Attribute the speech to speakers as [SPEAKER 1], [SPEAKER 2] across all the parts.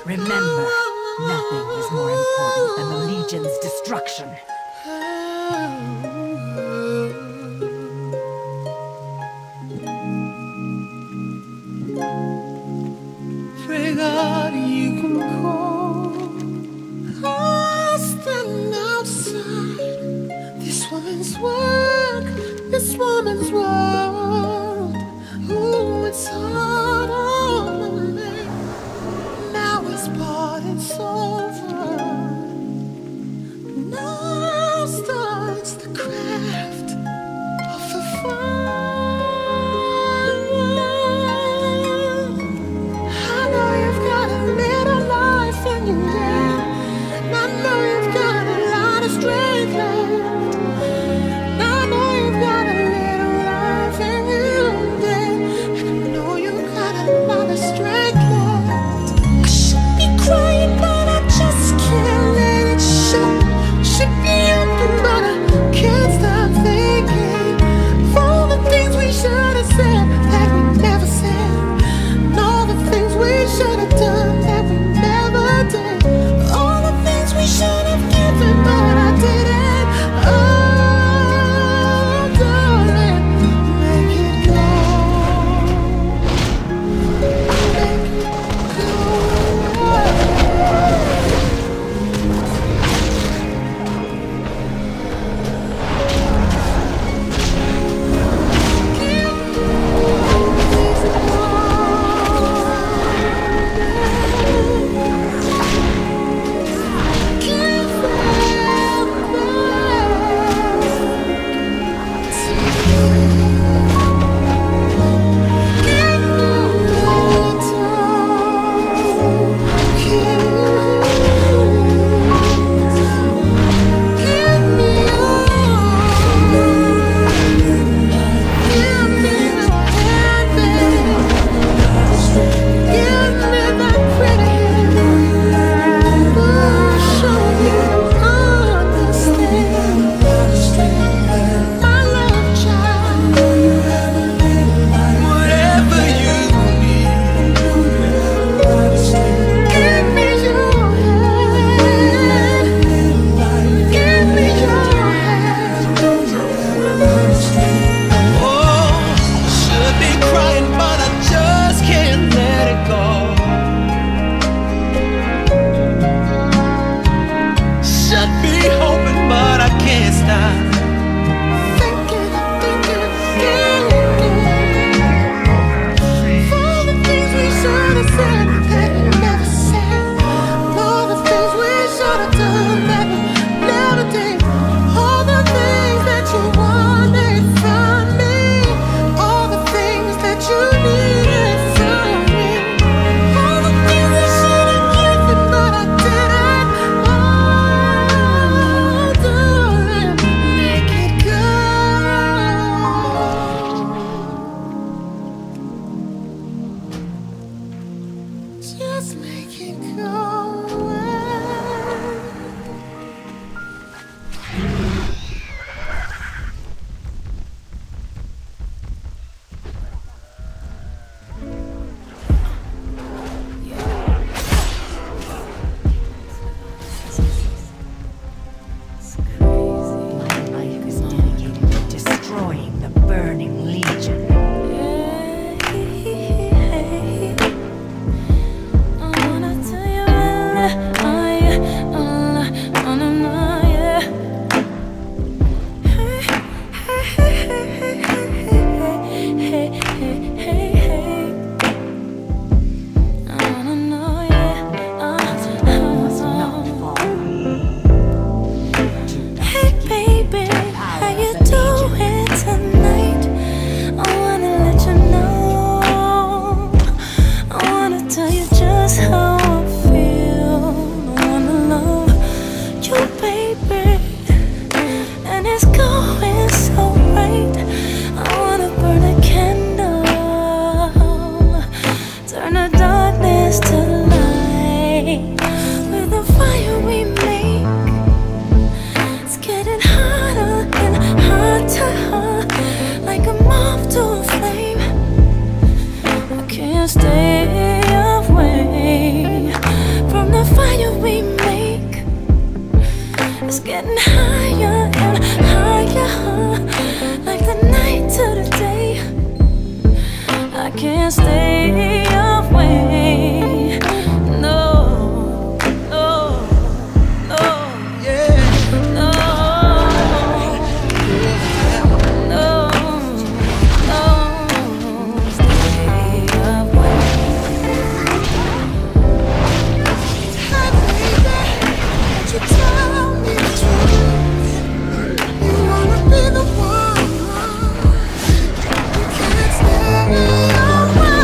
[SPEAKER 1] Remember, nothing is more important than the Legion's destruction.
[SPEAKER 2] Pregare con call. I stand outside this woman's work, this woman's world. Ooh, it's hard on me. Now it's part, it's over. Now starts the crash. can't stay away. No, no, no, yeah, no, no, no, stay away. Hey baby, won't you tell me the truth? You wanna be the one. You can't stay away.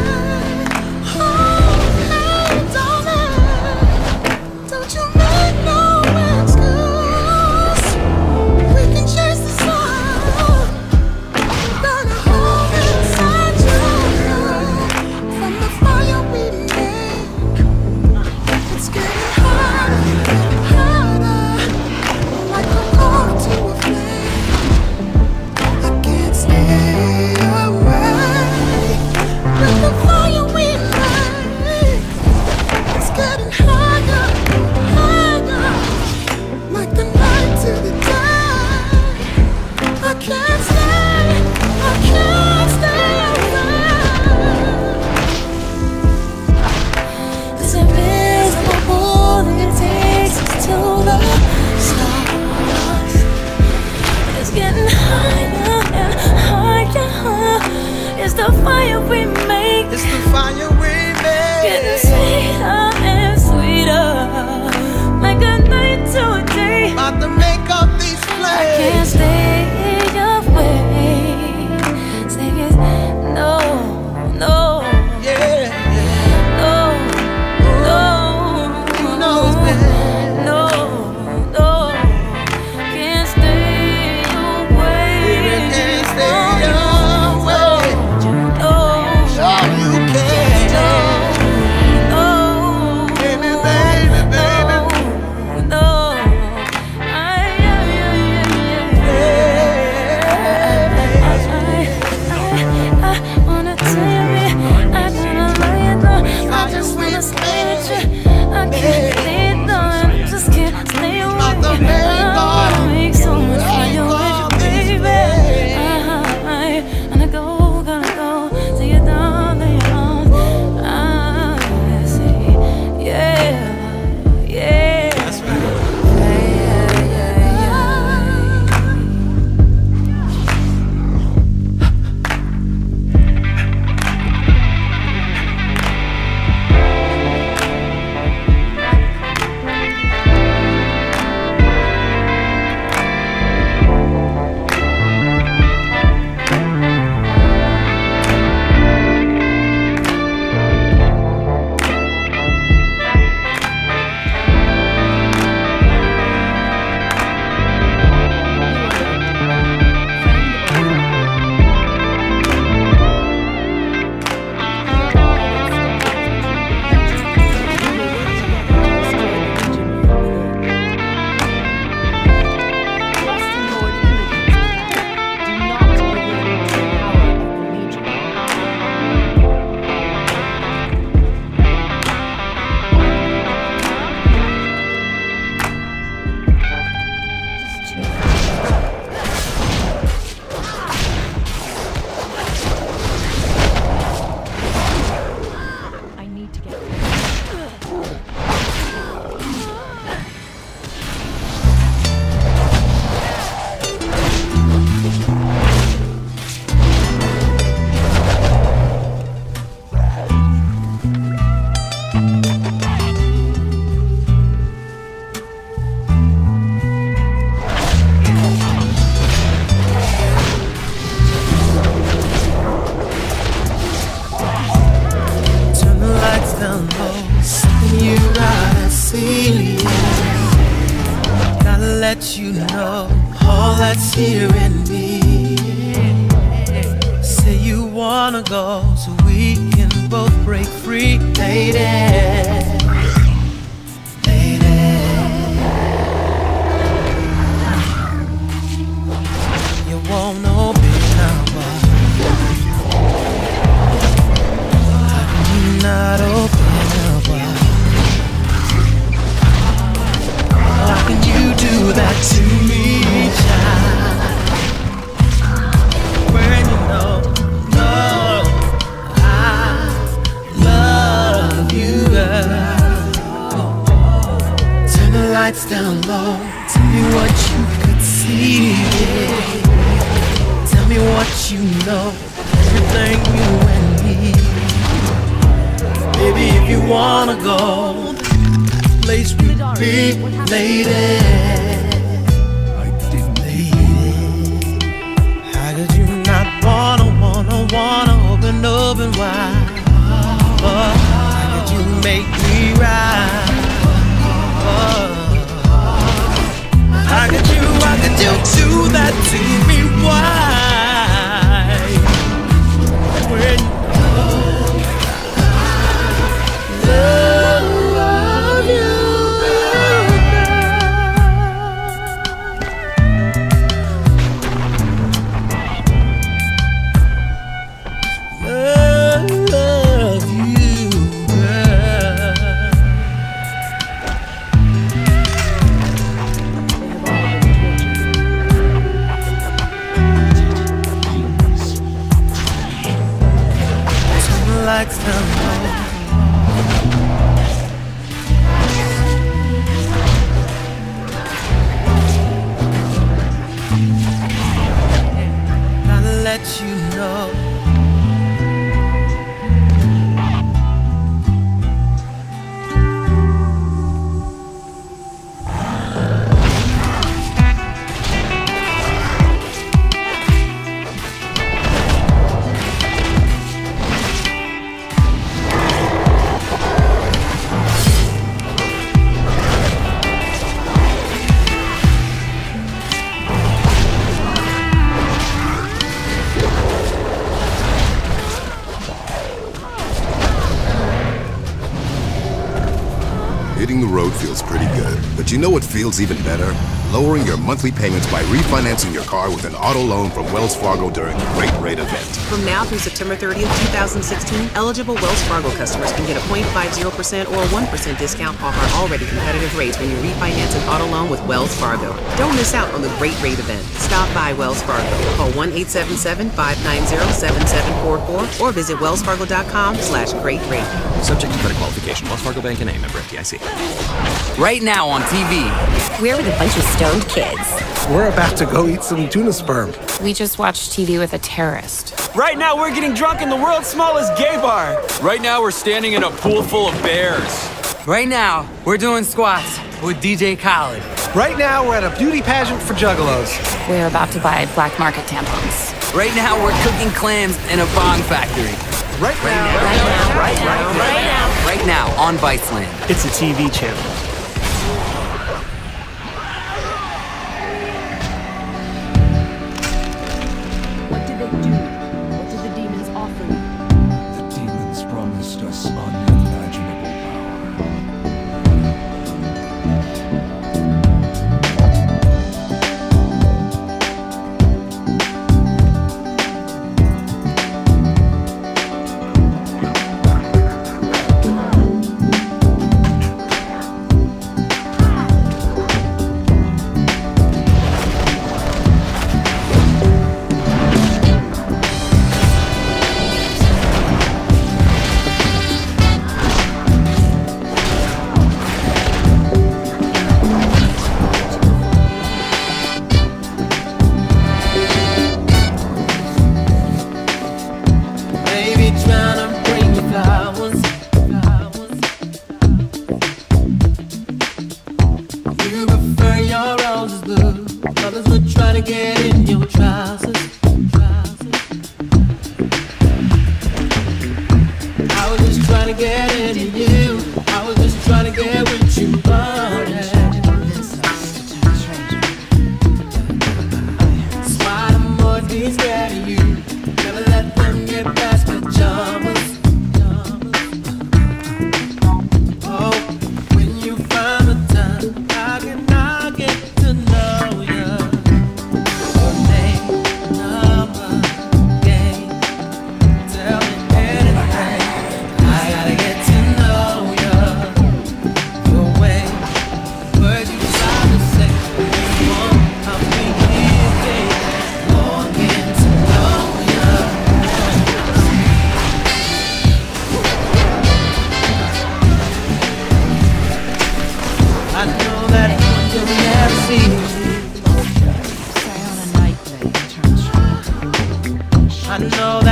[SPEAKER 2] Oh, hey darling, don't you make no excuse. We can chase the sun. Burn a hole inside you from the fire we make. It's getting harder, harder, like a moth to a flame. I can't stay away with the fire we make. It's getting harder, harder, like the night to the day. I can't stay away. This invisible pull that takes us to the stars. It's getting higher and higher. It's the fire we make.
[SPEAKER 3] It's the fire we make.
[SPEAKER 2] Getting sweeter and sweeter, like a night to a day.
[SPEAKER 3] About to make up these
[SPEAKER 2] I can't
[SPEAKER 3] flames.
[SPEAKER 2] stay away. Say it's no, no,
[SPEAKER 3] Yeah,
[SPEAKER 2] no, no,
[SPEAKER 3] you know, man.
[SPEAKER 2] no, no. Can't stay away.
[SPEAKER 3] Baby, can't stay away.
[SPEAKER 2] No,
[SPEAKER 3] Oh, you can't.
[SPEAKER 2] no,
[SPEAKER 3] Baby, baby, baby.
[SPEAKER 2] no. I wanna tell me, I gotta lay it down. I just wanna stay with you. I can't lay it down, I just can't stay away. I wanna make so much fire with you, baby. I gotta go, till you're down, then you're on. I say, yeah, yeah.
[SPEAKER 3] That's right.
[SPEAKER 1] I need to get
[SPEAKER 3] Turn the lights down low. Something you gotta see. Gotta let you know all that's here in me. Say you wanna go so we can both break free, lady. Lady. You won't open up. Not open up. How can you do that to me, child? When you know, no, I lights down low. Tell me what you could see. Tell me what you know. Everything you and me. Baby, if you wanna go, this place would be lady. How could you not wanna open wide? How could you make me ride? How could you do that to me? Why? When love you. Lights down low. Gotta let you know.
[SPEAKER 4] Hitting the road feels pretty good, but you know what feels even better? Lowering your monthly payments by refinancing your car with an auto loan from Wells Fargo during the Great Rate event.
[SPEAKER 5] From now through September 30th, 2016, eligible Wells Fargo customers can get a 0.50% or 1% discount off our already competitive rates when you refinance an auto loan with Wells Fargo. Don't miss out on the Great Rate event. Stop by Wells Fargo. Call 1-877-590-7744 or visit wellsfargo.com/greatrate.
[SPEAKER 6] Subject to credit qualification. Wells Fargo Bank and A, member FDIC. Right now on TV.
[SPEAKER 7] We're with a bunch of stoned kids.
[SPEAKER 8] We're about to go eat some tuna sperm.
[SPEAKER 9] We just watched TV with a terrorist.
[SPEAKER 10] Right now we're getting drunk in the world's smallest gay bar. Right now we're standing in a pool full of bears.
[SPEAKER 11] Right now we're doing squats with DJ Khaled.
[SPEAKER 8] Right now we're at a beauty pageant for juggalos.
[SPEAKER 9] We're about to buy black market tampons.
[SPEAKER 11] Right now we're cooking clams in a bong factory.
[SPEAKER 8] Right now
[SPEAKER 11] on Viceland.
[SPEAKER 10] It's a TV channel.
[SPEAKER 1] What did they do? What did the demons offer you?
[SPEAKER 12] The demons promised us unimaginable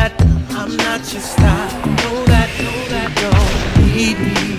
[SPEAKER 3] that I'm not your style. Know that, don't need me.